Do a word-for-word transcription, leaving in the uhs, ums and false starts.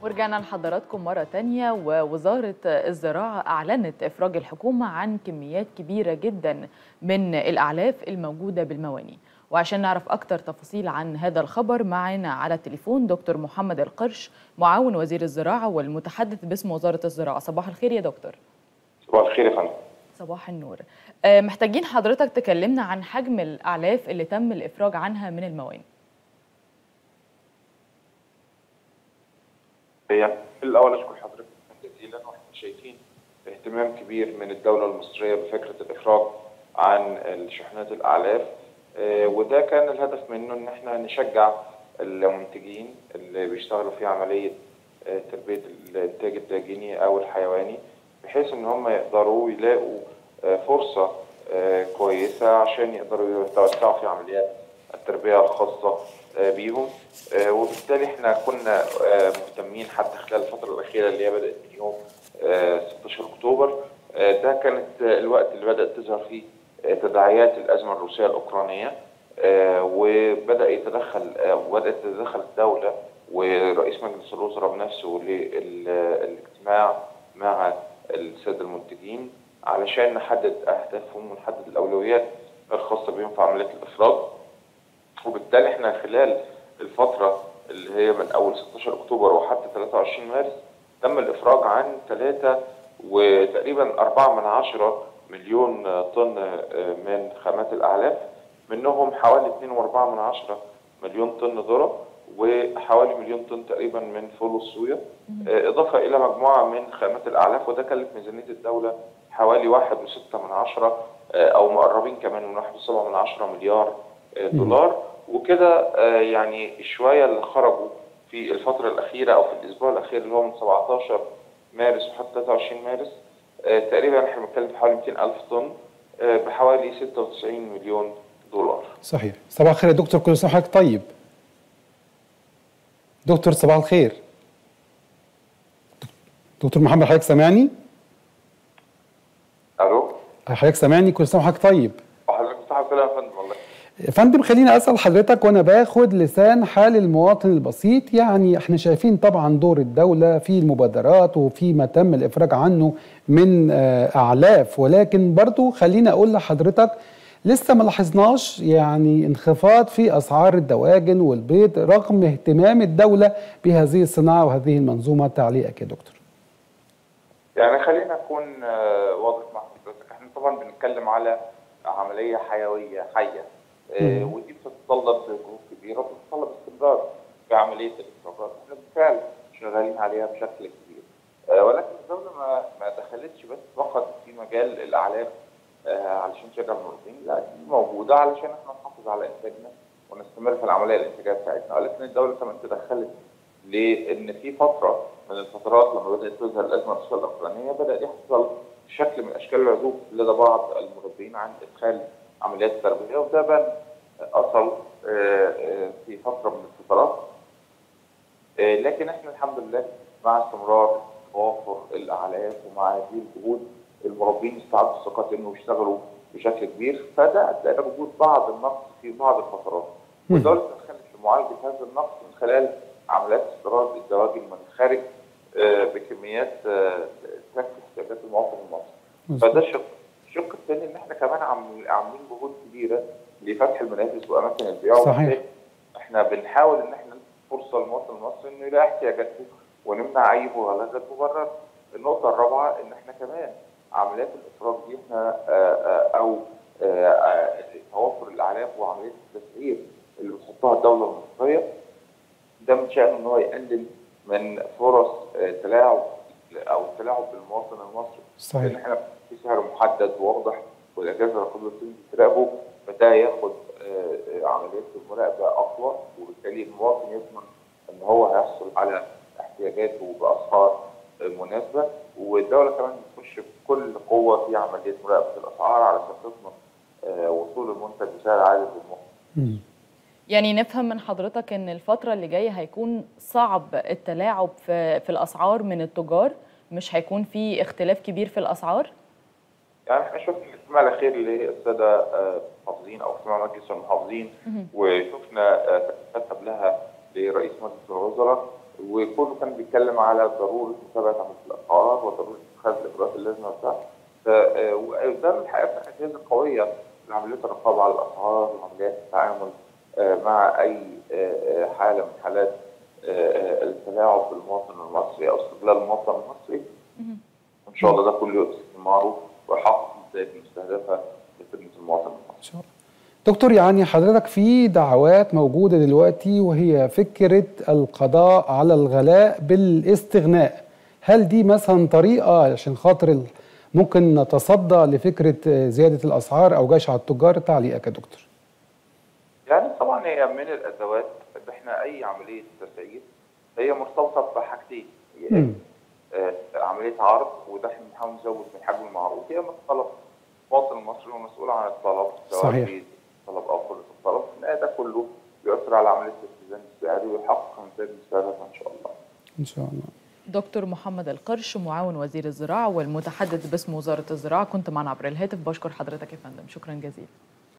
ورجعنا لحضراتكم مرة تانية. ووزارة الزراعة أعلنت إفراج الحكومة عن كميات كبيرة جدا من الأعلاف الموجودة بالمواني. وعشان نعرف أكتر تفاصيل عن هذا الخبر معنا على التليفون دكتور محمد القرش، معاون وزير الزراعة والمتحدث باسم وزارة الزراعة. صباح الخير يا دكتور. صباح الخير يا فندم. صباح النور. محتاجين حضرتك تكلمنا عن حجم الأعلاف اللي تم الإفراج عنها من المواني. هي الأول أشكر حضرتك جزيلا، واحنا شايفين اهتمام كبير من الدولة المصرية بفكرة الإفراج عن شحنات الأعلاف، آه وده كان الهدف منه إن احنا نشجع المنتجين اللي بيشتغلوا في عملية آه تربية الإنتاج الداجيني أو الحيواني، بحيث إن هم يقدروا يلاقوا آه فرصة آه كويسة عشان يقدروا يتوسعوا في عمليات التربية الخاصة بيهم. وبالتالي احنا كنا مهتمين حتى خلال الفترة الأخيرة اللي هي بدأت من يوم ستة عشر أكتوبر. ده كانت الوقت اللي بدأت تظهر فيه تداعيات الأزمة الروسية الأوكرانية، وبدأ يتدخل وبدأت تتدخل الدولة ورئيس مجلس الوزراء بنفسه للاجتماع مع السادة المنتجين علشان نحدد أهدافهم ونحدد الأولويات الخاصة بهم في عملية الإفراج. وبالتالي احنا خلال الفترة اللي هي من أول ستة عشر أكتوبر وحتى ثلاثة وعشرين مارس تم الإفراج عن ثلاثة وتقريبا أربعة من عشرة مليون طن من خامات الأعلاف، منهم حوالي اثنين وأربعة من عشرة مليون طن ذرة وحوالي مليون طن تقريبا من فول الصويا، إضافة إلى مجموعة من خامات الأعلاف، وده كلف ميزانية الدولة حوالي واحد وستة من عشرة أو مقربين كمان من واحد وسبعة من عشرة مليار دولار. وكده يعني الشويه اللي خرجوا في الفتره الاخيره او في الاسبوع الاخير اللي هو من سبعة عشر مارس وحتى ثلاثة وعشرين مارس تقريبا احنا بنتكلم في حوالي مئتين ألف طن بحوالي ستة وتسعين مليون دولار. صحيح. صباح الخير يا دكتور، كل سنه وحضرتك طيب. دكتور صباح الخير. دكتور محمد حضرتك سامعني؟ الو حضرتك سامعني؟ كل سنه وحضرتك طيب. وحضرتك صحه وسلامه يا فندم. والله يا فندم خليني اسال حضرتك وانا باخد لسان حال المواطن البسيط، يعني احنا شايفين طبعا دور الدوله في المبادرات وفي ما تم الافراج عنه من اعلاف، ولكن برضو خليني اقول لحضرتك لسه ما لاحظناش يعني انخفاض في اسعار الدواجن والبيض رغم اهتمام الدوله بهذه الصناعه وهذه المنظومه. تعليقك يا دكتور؟ يعني خلينا نكون واضح مع حضرتك، احنا طبعا بنتكلم على عمليه حيويه حيه، آه ودي بتتطلب جهود كبيره وبتتطلب استمرار في عمليه الافراجات. احنا بالفعل شغالين عليها بشكل كبير، آه ولكن الدوله ما ما دخلتش بس فقط في مجال الاعلاف آه علشان تشجع المربين، لا دي موجوده علشان احنا نحافظ على انتاجنا ونستمر في العمليه الانتاجيه بتاعتنا. ولكن الدوله كمان تدخلت لان في فتره من الفترات لما بدات تظهر الازمه الروسيه الاوكرانيه بدا يحصل شكل من اشكال العزوف لدى بعض المربين عن ادخال عمليات التربيه، وده بان اصل في فتره من الفترات. لكن احنا الحمد لله مع استمرار توافر الاعلاف ومع هذه الجهود المربين استعادوا الثقه انه يشتغلوا بشكل كبير، فده ادى الى وجود بعض النقص في بعض الفترات. والدوله دخلت لمعالجه هذا النقص من خلال عمليات استيراد الدواجن من الخارج بكميات تكفي احتياجات المواطن المصري. فده الشق. الشق الثاني ان احنا كمان عاملين جهود كبيره لفتح المنافذ واماكن البيع. صحيح. احنا بنحاول ان احنا ندي فرصه للمواطن المصري انه يلاقي احتياجاته ونمنع اي مغالطات مبرره. النقطه الرابعه ان احنا كمان عمليات الافراج دي احنا او توفر الاعلاف وعمليه التسعير اللي بتحطها الدوله المصريه ده من شأنه ان هو يقلل من فرص تلاعب او التلاعب بالمواطن المصري. صحيح. لان احنا في سعر محدد واضح والاجهزه الرقابيه بتراقبه، فده ياخد عمليات المراقبه اقوى، وبالتالي المواطن يضمن ان هو هيحصل على احتياجاته باسعار مناسبه. والدوله كمان بتخش بكل قوه في عمليه مراقبه الاسعار علشان تضمن وصول المنتج بسعر عادل للمواطن. يعني نفهم من حضرتك ان الفترة اللي جاية هيكون صعب التلاعب في في الاسعار من التجار، مش هيكون في اختلاف كبير في الاسعار؟ يعني احنا شفنا الاجتماع الاخير للساده المحافظين او اجتماع مجلس المحافظين، وشفنا تكتب لها لرئيس مجلس الوزراء وكله كان بيتكلم على ضروره متابعه عمليه الاسعار وضروره اتخاذ الاجراءات اللازمه وبتاع. وده الحقيقه اجهزه قويه لعمليه الرقابه على الاسعار وعمليات التعامل مع اي حاله من حالات التلاعب بالمواطن المصري او استغلال المواطن المصري. ان شاء الله ده كله يؤتي ثماره ويحقق النتائج المستهدفه لخدمه المواطن المصري. ان شاء الله. دكتور، يعني حضرتك في دعوات موجوده دلوقتي وهي فكره القضاء على الغلاء بالاستغناء، هل دي مثلا طريقه عشان خاطر ممكن نتصدى لفكره زياده الاسعار او جشع التجار؟ تعليقك يا دكتور. يعني طبعا هي من الادوات، احنا اي عمليه تسعير هي مرتبطه بحاجتين، هي آه عمليه عرض، وده احنا بنحاول نزود من حجم المعروض، هي من الطلب. المواطن المصري هو مسؤول عن الطلب، صحيح. طلب او قله الطلب، ده كله بيؤثر على عمليه الاتزان السعري ويحقق نتائج مستهدفه ان شاء الله. ان شاء الله. دكتور محمد القرش، معاون وزير الزراعه والمتحدث باسم وزاره الزراعه، كنت معنا عبر الهاتف. بشكر حضرتك يا فندم، شكرا جزيلا.